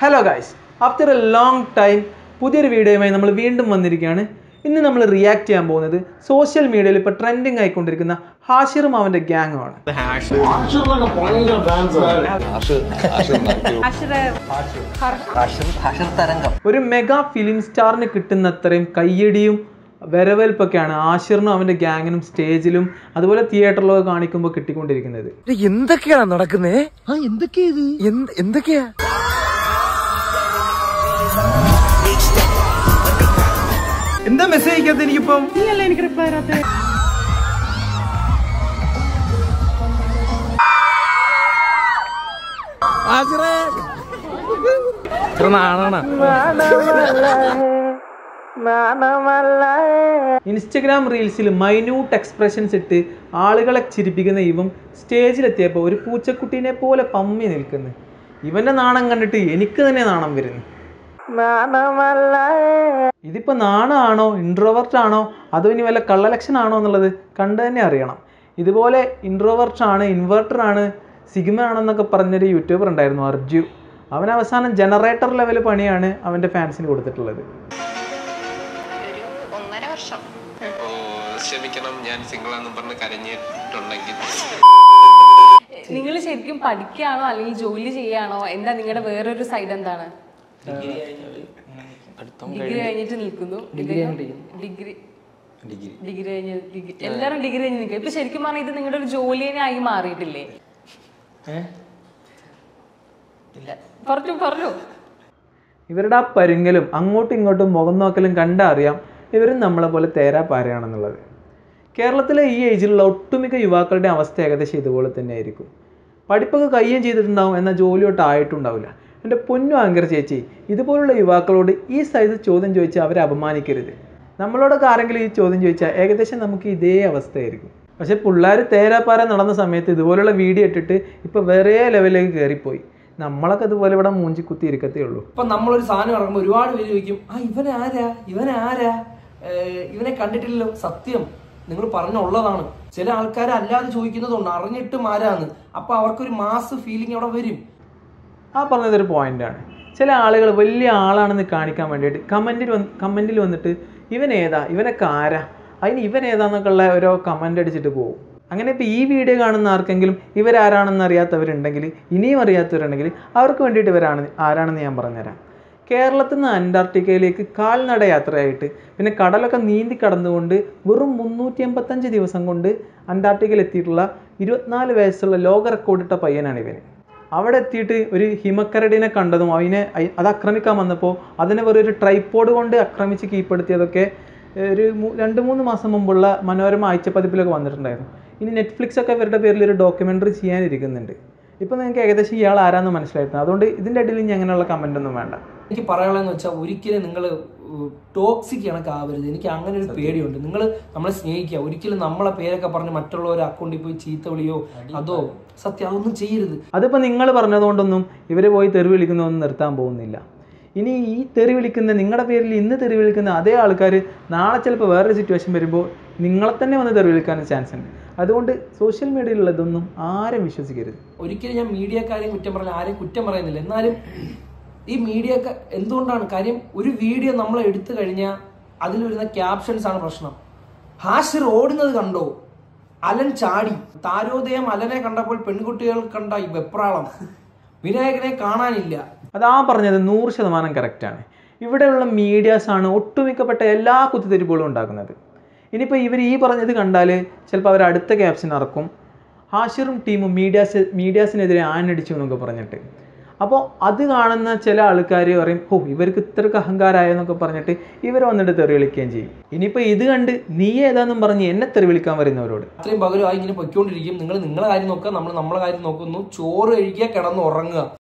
Hello guys, after a long time പുതിയൊരു വീഡിയോയുമായി നമ്മൾ വീണ്ടും വന്നിരിക്കുകയാണ്. ഇന്ന് നമ്മൾ റിയാക്ട് ചെയ്യാൻ പോകുന്നത് സോഷ്യൽ മീഡിയയിൽ ഇപ്പോൾ ട്രെൻഡിങ് ആയിക്കൊണ്ടിരിക്കുന്ന ഹാഷിറും അവൻ്റെ ഗ്യാങ്ങുമാണ്. ഒരു മെഗാ ഫിലിം സ്റ്റാറിന് കിട്ടുന്നത്രയും കയ്യടിയും വരവേൽപ്പൊക്കെയാണ് ആഷിറിനും അവന്റെ ഗ്യാങ്ങിനും സ്റ്റേജിലും അതുപോലെ തിയേറ്ററിലൊക്കെ കാണിക്കുമ്പോൾ കിട്ടിക്കൊണ്ടിരിക്കുന്നത്. എന്തൊക്കെയാണ് നടക്കുന്നേ? എന്തൊക്കെയാ? എന്താ മെസ്സേജ് അയക്കാത്ത? എനിക്കിപ്പം എനിക്ക് റിപ്ലൈ തരാത്ത. ഇൻസ്റ്റഗ്രാം റീൽസിൽ മൈന്യൂട്ട് എക്സ്പ്രഷൻസ് ഇട്ട് ആളുകളെ ചിരിപ്പിക്കുന്ന ഇവൻ സ്റ്റേജിലെത്തിയപ്പോൾ ഒരു പൂച്ചക്കുട്ടീനെ പോലെ പമ്മി നിൽക്കുന്നു. ഇവന്റെ നാണം കണ്ടിട്ട് എനിക്ക് തന്നെ നാണം വരുന്നു. ഇതിപ്പോ നാണാണോ, ഇൻട്രോവേർട്ട് ആണോ, അതോ ഇനി വല്ല കള്ളലക്ഷണം ആണോ എന്നുള്ളത് കണ്ടു തന്നെ അറിയണം. ഇതുപോലെ ഇൻട്രോവേർട്ട് ആണ്, ഇൻവേർട്ടർ ആണ്, സിഗ്മ ആണെന്നൊക്കെ പറഞ്ഞൊരു യൂട്യൂബർ ഉണ്ടായിരുന്നു, അർജു. അവൻ അവസാനം ജനറേറ്റർ ലെവൽ പണിയാണ് അവന്റെ ഫാൻസിന് കൊടുത്തിട്ടുള്ളത്. ക്ഷമിക്കണം, ഞാൻ സിംഗിൾ ആണെന്ന് പറഞ്ഞ് കരഞ്ഞിട്ടുണ്ടെങ്കിൽ. നിങ്ങൾ ശരിക്കും പഠിക്കുകയാണോ അല്ലെങ്കിൽ ജോലി ചെയ്യാണോ? എന്താ നിങ്ങളുടെ വേറൊരു സൈഡ് എന്താണ്? ഡിഗ്രി കഴിഞ്ഞിട്ട് നിൽക്കുന്നു. എല്ലാരും ഡിഗ്രി കഴിഞ്ഞ് നിൽക്കുക. ഇപ്പൊ ശരിക്കും പറഞ്ഞാൽ ഇത് നിങ്ങളുടെ ഒരു ജോലിയെ ആയി മാറിയിട്ടില്ലേ? പറഞ്ഞു. ഇവരുടെ ആ പരുങ്ങലും അങ്ങോട്ടും ഇങ്ങോട്ടും മുഖം നോക്കലും കണ്ടാ അറിയാം ഇവരും നമ്മളെ പോലെ തേരാ പാരയാണെന്നുള്ളത്. കേരളത്തിലെ ഈ ഏജിലുള്ള ഒട്ടുമിക്ക യുവാക്കളുടെ അവസ്ഥ ഏകദേശം ഇതുപോലെ തന്നെ ആയിരിക്കും. പഠിപ്പൊക്കെ കയ്യും ചെയ്തിട്ടുണ്ടാവും, എന്നാൽ ജോലിയോട്ട് ആയിട്ടുണ്ടാവില്ല. എൻ്റെ പൊന്നു ആങ്കർ ചേച്ചി, ഇതുപോലുള്ള യുവാക്കളോട് ഈ സൈസ് ചോദ്യം ചോദിച്ചാൽ അവരെ അപമാനിക്കരുത്. നമ്മളോടൊക്കെ ആരെങ്കിലും ഈ ചോദ്യം ചോദിച്ചാൽ ഏകദേശം നമുക്ക് ഇതേ അവസ്ഥയായിരിക്കും. പക്ഷെ പിള്ളേർ തേരാപ്പാര നടന്ന സമയത്ത് ഇതുപോലുള്ള വീഡിയോ ഇട്ടിട്ട് ഇപ്പോൾ വേറെ ലെവലിലേക്ക് കയറിപ്പോയി. നമ്മളൊക്കെ അതുപോലെ ഇവിടെ മൂഞ്ചി കുത്തി ഇരിക്കത്തേ ഉള്ളൂ. ഇപ്പൊ നമ്മളൊരു സാധനം ഇറങ്ങുമ്പോൾ ഒരുപാട് പേര് ചോദിക്കും, ഇവനാരാ, ഇവനെ കണ്ടിട്ടില്ലല്ലോ. സത്യം, നിങ്ങൾ പറഞ്ഞുള്ളതാണ്. ചില ആൾക്കാർ അല്ലാതെ ചോദിക്കുന്നതുകൊണ്ട് അറിഞ്ഞിട്ടും ആരാന്ന്. അപ്പൊ അവർക്കൊരു മാസ് ഫീലിംഗ് അവിടെ വരും. ആ പറഞ്ഞതൊരു പോയിന്റാണ്. ചില ആളുകൾ വലിയ ആളാണെന്ന് കാണിക്കാൻ വേണ്ടിയിട്ട് കമന്റിൽ വന്നിട്ട് ഇവനൊക്കെ ആരാ, അതിന് ഇവനേതാന്നൊക്കെ ഉള്ള ഓരോ കമന്റ് അടിച്ചിട്ട് പോകും. അങ്ങനെ ഇപ്പോൾ ഈ വീഡിയോ കാണുന്ന ആർക്കെങ്കിലും ഇവരാരാണെന്ന് അറിയാത്തവരുണ്ടെങ്കിൽ, ഇനിയും അറിയാത്തവരുണ്ടെങ്കിൽ അവർക്ക് വേണ്ടിയിട്ട് ആരാണെന്ന് ഞാൻ പറഞ്ഞുതരാം. കേരളത്തിൽ നിന്ന് അന്റാർട്ടിക്കയിലേക്ക് കാൽനട യാത്രയായിട്ട് പിന്നെ കടലൊക്കെ നീന്തി കടന്നുകൊണ്ട് വെറും 385 ദിവസം കൊണ്ട് അന്റാർട്ടിക്കയിൽ എത്തിയിട്ടുള്ള 24 വയസ്സുള്ള ലോക റെക്കോർഡിട്ട പയ്യനാണ് ഇവന്. അവിടെ എത്തിയിട്ട് ഒരു ഹിമക്കരടിനെ കണ്ടതും അത് ആക്രമിക്കാൻ വന്നപ്പോൾ അതിനെ വെറൊരു ട്രൈപ്പോഡ് കൊണ്ട് ആക്രമിച്ച് കീഴ്പ്പെടുത്തിയതൊക്കെ ഒരു 2-3 മാസം മുമ്പുള്ള മനോരമ ആഴ്ചപ്പതിപ്പിലൊക്കെ വന്നിട്ടുണ്ടായിരുന്നു. ഇനി നെറ്റ്ഫ്ലിക്സ് ഒക്കെ ഇവരുടെ പേരിൽ ഒരു ഡോക്യുമെൻ്ററി ചെയ്യാനിരിക്കുന്നുണ്ട്. ഇപ്പോൾ നിങ്ങൾക്ക് ഏകദേശം ഇയാൾ ആരാന്ന് മനസ്സിലായിരുന്നു. അതുകൊണ്ട് ഇതിൻ്റെ ഇടയിൽ ഇനി അങ്ങനെയുള്ള കമൻ്റ് ഒന്നും വേണ്ട. എനിക്ക് പറയാനുള്ളതെന്ന് വെച്ചാൽ ഒരിക്കലും നിങ്ങൾ ടോക്സിക് കണക്കാവരുത്. എനിക്ക് അങ്ങനെ ഒരു പേടിയുണ്ട്. നിങ്ങൾ നമ്മളെ സ്നേഹിക്കുക. ഒരിക്കലും നമ്മളെ പേരൊക്കെ പറഞ്ഞ് മറ്റുള്ളവരുടെ അക്കൗണ്ടിൽ പോയി ചീത്ത വിളിയോ അതോ സത്യം അതൊന്നും ചെയ്യരുത്. അതിപ്പോൾ നിങ്ങൾ പറഞ്ഞതുകൊണ്ടൊന്നും ഇവരെ പോയി തെറി വിളിക്കുന്നതൊന്നും നിർത്താൻ പോകുന്നില്ല. ഇനി ഈ തെറി വിളിക്കുന്ന, നിങ്ങളുടെ പേരിൽ ഇന്ന് തെറി വിളിക്കുന്ന അതേ ആൾക്കാർ നാളെ ചിലപ്പോൾ വേറൊരു സിറ്റുവേഷൻ വരുമ്പോൾ നിങ്ങളെ തന്നെ വന്ന് തെറി വിളിക്കാനും ചാൻസ് ഉണ്ട്. അതുകൊണ്ട് സോഷ്യൽ മീഡിയയിലുള്ളതൊന്നും ആരും വിശ്വസിക്കരുത്. ഒരിക്കലും ഞാൻ മീഡിയക്കാരെയും കുറ്റം പറഞ്ഞാൽ ആരെയും കുറ്റം പറയുന്നില്ല. എന്നാലും ഈ മീഡിയക്ക് എന്തുകൊണ്ടാണ് കാര്യം, ഒരു വീഡിയോ നമ്മൾ എടുത്തു കഴിഞ്ഞാൽ അതിൽ വരുന്ന ക്യാപ്ഷൻസ് ആണ് പ്രശ്നം. ഹാഷിർ ഓടുന്നത് കണ്ടോ, അലൻ ചാടി, താരോദയം അലനെ കണ്ടപ്പോൾ പെൺകുട്ടികൾ കണ്ട ഈ വെപ്രാളം, വിനായകനെ കാണാനില്ല. അതാ പറഞ്ഞത് 100% കറക്റ്റാണ്. ഇവിടെയുള്ള മീഡിയാസാണ് ഒട്ടുമിക്കപ്പെട്ട എല്ലാ കുത്തിത്തിരിപ്പുകളും ഉണ്ടാക്കുന്നത്. ഇനിയിപ്പോൾ ഇവർ ഈ പറഞ്ഞത് കണ്ടാൽ ചിലപ്പോൾ അവർ അടുത്ത ക്യാപ്ഷൻ ഇറക്കും, ഹാഷിറും ടീമും മീഡിയാസിനെതിരെ ആഞ്ഞടിച്ചു എന്നൊക്കെ പറഞ്ഞിട്ട്. അപ്പോൾ അത് കാണുന്ന ചില ആൾക്കാർ പറയും, ഇവർക്ക് ഇത്രയ്ക്ക് അഹങ്കാരമായെന്നൊക്കെ പറഞ്ഞിട്ട് ഇവർ വന്നിട്ട് തെറി വിളിക്കുകയും ചെയ്യും. ഇനിയിപ്പോൾ ഇത് കണ്ട് നീ ഏതാണെന്നും പറഞ്ഞ് എന്നെ തെറി വിളിക്കാൻ വരുന്നവരോട് അത്രയും പകരമായി ഇങ്ങനെ പൊയ്ക്കൊണ്ടിരിക്കും. നിങ്ങൾ നിങ്ങളെ കാര്യം നോക്കുക, നമ്മൾ നമ്മളെ കാര്യം നോക്കുന്നു. ചോറ് കഴിക്കുക, കിടന്ന് ഉറങ്ങുക.